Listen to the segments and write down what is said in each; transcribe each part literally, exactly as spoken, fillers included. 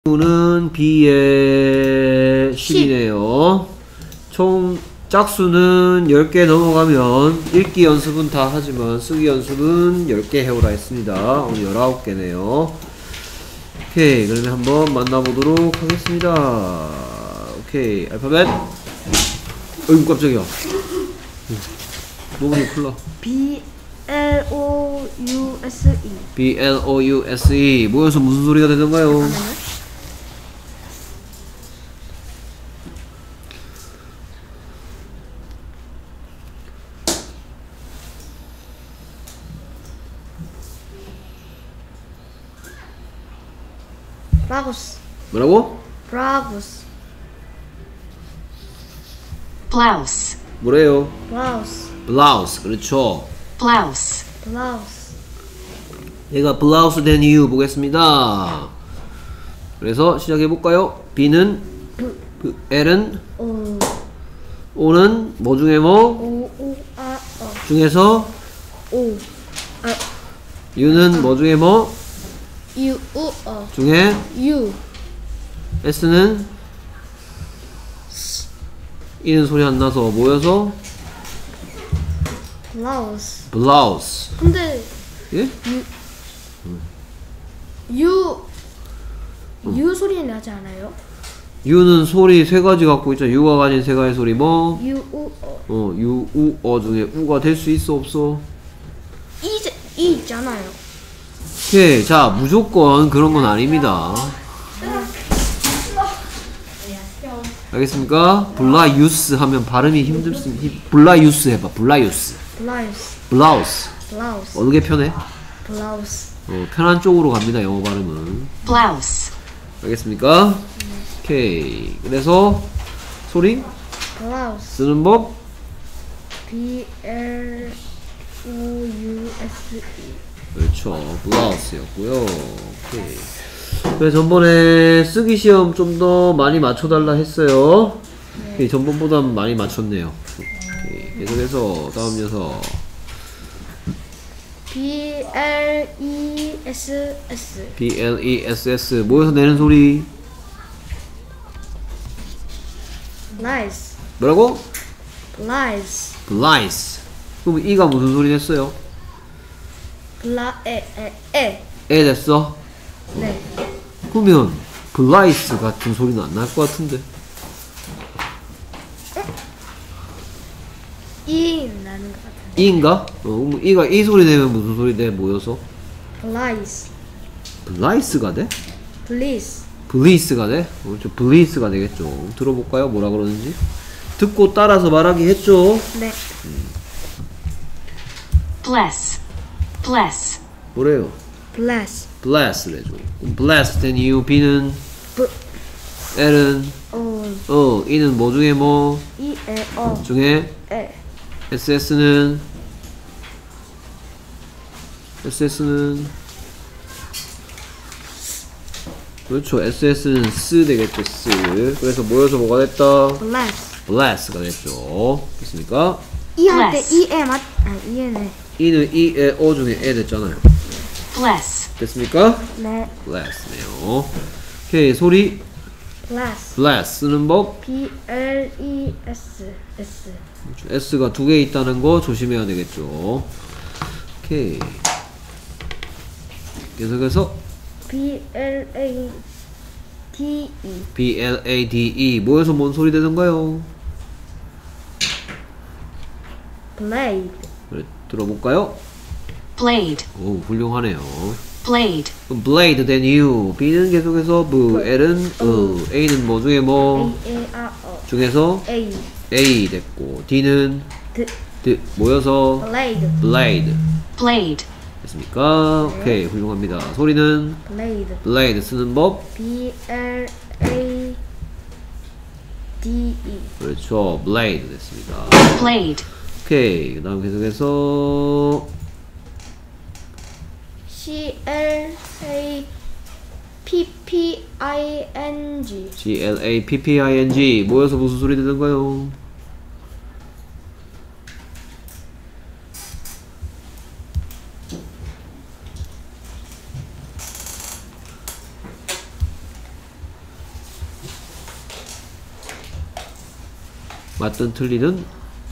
는 B의 십이네요. 총 짝수는 열 개 넘어가면 읽기 연습은 다 하지만 쓰기 연습은 열 개 해오라 했습니다. 오늘 열아홉 개네요. 오케이, 그러면 한번 만나보도록 하겠습니다. 오케이, 알파벳. 어이구, 깜짝이야. 너무 큰일 나. B L O U S E. B L O U S E. 모여서 무슨 소리가 되던가요? 브라우스. 뭐라고? 브라우스. blouse, 뭐래요? 브라우스. 블라우스. 그렇죠. blouse, 브라우스. 얘가 블라우스 된 이유 보겠습니다. 그래서 시작해볼까요? B는 그 L은 O O는 뭐 중에 뭐? O O R O 중에서 O R U는 뭐 중에 뭐? U O O 중에 U S는 이는 소리 안 나서 모여서 브라우스. 블라우스. 근데 예? U U 소리 나지 않아요? U는 소리 세 가지 갖고 있죠. U가 가진 세 가지 소리 뭐? U O O 어, U, U, 어 중에 우가 될 수 있어 없어? E E 있잖아요. 오케이, 자 무조건 그런 건 아닙니다. 알겠습니까? 블라유스 하면 발음이 힘들습니다. 블라유스 해봐. 블라유스. 블라우스. 블라우스. 블라우스. 어느 게 편해? 블라우스. 어, 편한 쪽으로 갑니다. 영어 발음은. blouse, 알겠습니까? 오케이. 그래서 소리 블라우스. 쓰는 법. B L O U S E. 그렇죠. 블라우스였고요. 오케이. 그래서 전번에 쓰기 시험 좀 더 많이 맞춰달라 했어요. 네. 오케이, 전번보다 많이 맞췄네요. 오케이. 계속해서 다음 녀석. B L E S S. B L E S S. 모여서 내는 소리. Lies. 뭐라고? Lies. 블라이스. 그럼 이가 무슨 소리 냈어요? 블라 에 에 에. 에 됐어? 네. 그러면 블라이스 같은 소리는 안 날 것 같은데. E 나는 것 같아. 이인가? 어, 그럼 이가 이 소리 내면 무슨 소리 내? 모여서? Lies. 블라이스가 돼? Please. 블리스가 돼? 어, 저 블리스가 되겠죠. 들어볼까요? 뭐라 그러는지? 듣고 따라서 말하기 했죠? 네. bless, bless, 뭐래요? Bless. bless래죠. bless 된 이유 B는 B L은 O 어 E는 뭐 중에 뭐 E A O 중에 E. 에스에스는 에스에스는 그렇죠. 에스에스는 쓰 되겠죠. 쓰. 그래서 모여서 뭐가 됐다? Bless. bless가 됐죠. 됐습니까? E 할 때 Bless. E A 맞? 아 E A네. E는 E, 에, O 중에 에 됐잖아요. bless, 됐습니까? 네. bless네요. 오케이, 소리 Bless. bless 쓰는 법. B L E S S. S가 두 개 있다는 거 조심해야 되겠죠. 오케이. 계속해서 B L A D E. B L A D E 모여서 뭔 소리 되던가요? Blade. 그래, 들어볼까요? blade, 오, 훌륭하네요. blade, 그럼 blade 된 이유 B는 계속해서 B, L은 어, A는 뭐 중에 뭐 A A R O. 중에서 A. A 됐고 D는 D. D, 모여서 Blade. blade blade, 됐습니까? 오케이, 훌륭합니다. 소리는 Blade. blade 쓰는 법. B L A D E. 그렇죠. blade 됐습니다. blade, 오케이. 그 다음 계속해서 C L A P P I N G. G L A P P I N G 모여서 무슨 소리 되던가요? 맞든 틀리든.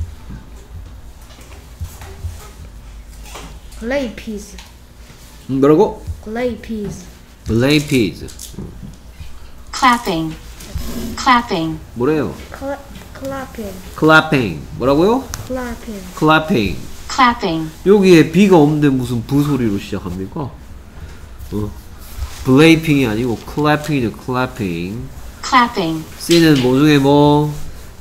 Play peas. 음, 뭐라고? Play peas. Play peas. clapping, clapping, 뭐래요? Cla clapping. clapping. 뭐라고요? Clapping. clapping. clapping, 여기에 B가 없는데 무슨 부 소리로 시작합니까? 어. 블레이핑이 아니고 clapping이죠. clapping. clapping, C는 뭐 중에 뭐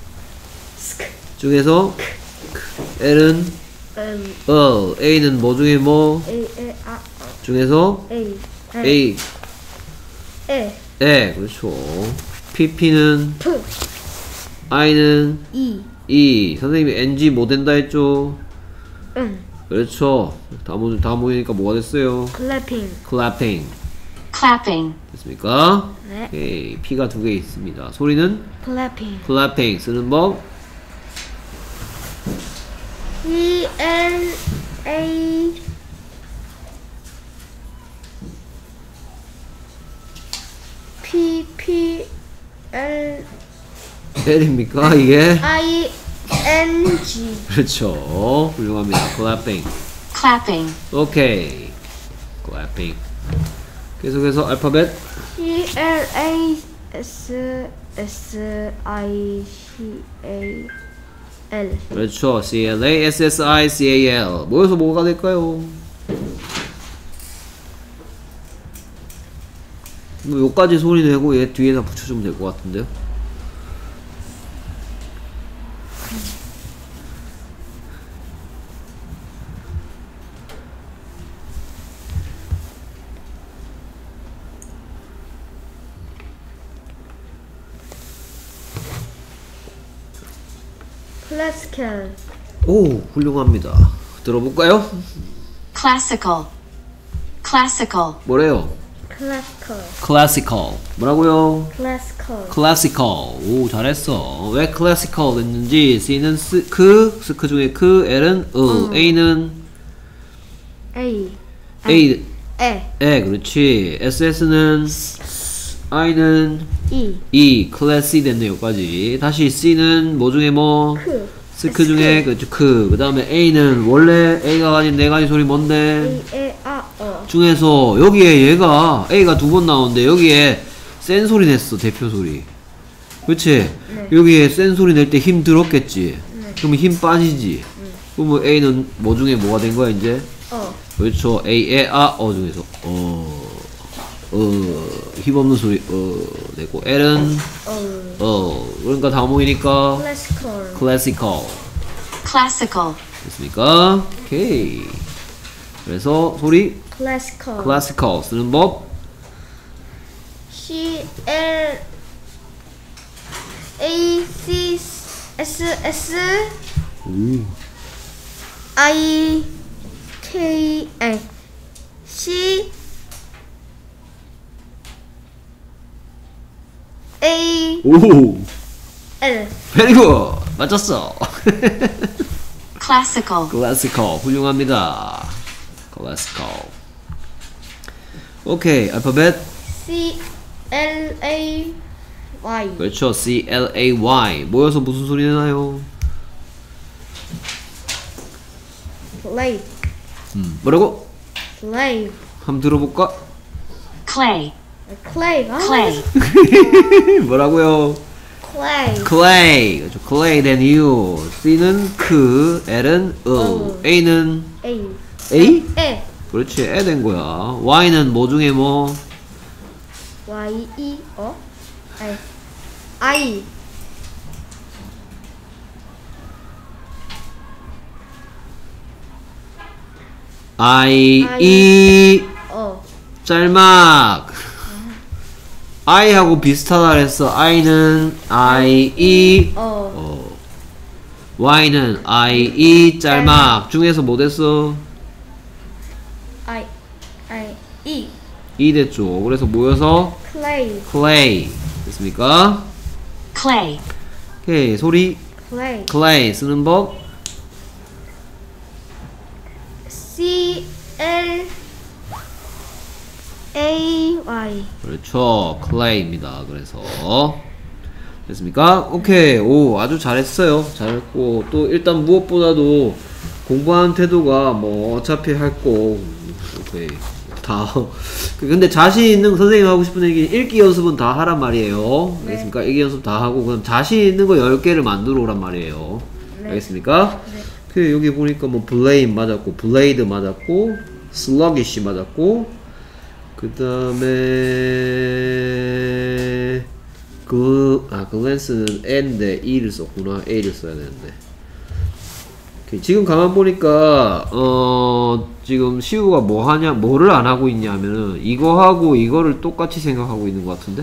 중에서 L은 Um, 어, A는 뭐 중에 뭐 A, A, A, 중에서 A, A, A, 에 그렇죠. 피피는 P, I는 E, E. 선생님이 엔 지 뭐 된다 했죠? N. 그렇죠. 다 모, 다 모이니까 뭐가 됐어요? Clapping. clapping. clapping, 됐습니까? 네. 오케이. P가 두 개 있습니다. 소리는 Clapping. clapping 쓰는 법. E, L, A, P, P, L, L입니까 이게? I, N, G. 그렇죠. 훌륭합니다. clapping. clapping, 오케이. clapping. 계속해서 알파벳. C, L, A, S, S, I, C, A, L. 그렇죠. C L A S S I C A L. 모여서 뭐가 될까요? 뭐 요까지 소리 내고 얘 뒤에다 붙여주면 될 것 같은데요. Classical. 오, 훌륭합니다. 들어볼까요? classical, classical, 뭐래요? Classical. classical. 뭐라고요? Classical. classical. 오, 잘했어. 왜 classical 됐는지. C는 스, 크, 스크 중에 크, L은 으, 어. A는 A. A, E. 에, 그렇지. 에스에스는 I는 E. E, classy 됐네, 여기까지. 다시 C는 뭐 중에 뭐? K. 스크 중에, 그렇죠, 크. 그 다음에 A는 원래 A가 가진 네 가지 소리 뭔데? A, A, A, O. 중에서 여기에 얘가 A가 두 번 나오는데 여기에 센 소리 냈어, 대표 소리. 그치? 네. 여기에 센 소리 낼 때 힘 들었겠지? 네. 그러면 힘 빠지지? 그러면 A는 뭐 중에 뭐가 된 거야, 이제? O. 그렇죠. A, 에, 아, 어 중에서 어, 어, 힘없는 소리 어 내고 L은 O. 어, 그러니까 다 모이니까 Classical. classical. classical, 됐습니까? 오케이. 그래서 소리 Classical. classical 쓰는 법. C, L, A, C, S, S, 오. I, K, A, C, A, 오. L. very good. 맞췄어. classical, classical. 훌륭합니다. classical. 오케이. 알파벳. C, L, A, Y. 그렇죠. C L A Y. 모여서 무슨 소리 내나요? Play. 음, 뭐라고? Play. 한번 들어볼까? clay, Clay. 아, clay, 뭐라고요? Clay. clay. 그렇죠. clay then you. C는 크, L은 으, 어. A는 A. A? A. 그렇지. 에 된 거야. Y는 뭐 중에 뭐? Y, E, O. I. I. I, I. E, O. 짤막. I하고 비슷하다 그랬어. I는 I, E, O. 어. Y는 I, E, 짤막. 중에서 뭐 됐어? I. I. E. E 됐죠. 그래서 모여서 Clay. clay. 됐습니까? clay, 오케이. 소리 Clay. clay 쓰는 법. C, L, A, Y. 그렇죠. clay입니다. 그래서 됐습니까? 오케이. 오, 아주 잘했어요. 잘했고, 또 일단 무엇보다도 공부하는 태도가 뭐 어차피 할 거, 오케이. 다. 근데 자신 있는 선생님 하고 싶은 얘기, 읽기 연습은 다 하란 말이에요. 네. 알겠습니까? 읽기 연습 다 하고, 그럼 자신 있는 거 열 개를 만들어 오란 말이에요. 네. 알겠습니까? 네. 그 여기 보니까 뭐 블레임 맞았고, 블레이드 맞았고, 슬러기시 맞았고, 그 다음에 그, 아, 글랜스는 N인데 E를 썼구나. A를 써야 되는데. 오케이. 지금 가만 보니까, 어, 지금 시우가 뭐 하냐, 뭐를 안 하고 있냐면은, 이거 하고 이거를 똑같이 생각하고 있는 것 같은데?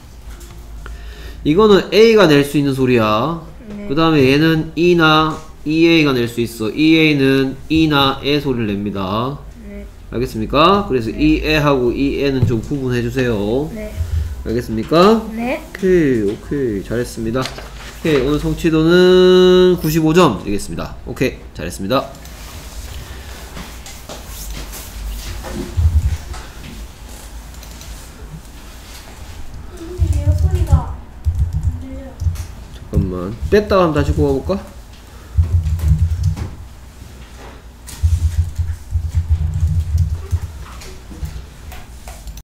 이거는 A가 낼 수 있는 소리야. 네. 그 다음에 얘는 E나 이에이가 낼 수 있어. 이에이는 E나 에 소리를 냅니다. 네. 알겠습니까? 그래서 이에하고 이에는 좀 구분해 주세요. 네. 알겠습니까? 네. 오케이, 오케이, 잘했습니다. 오케이, 오늘 성취도는 구십오 점 되겠습니다. 오케이, 잘했습니다. 에어소리가 안 들려. 잠깐만, 뺐다가 한번 다시 구워볼까?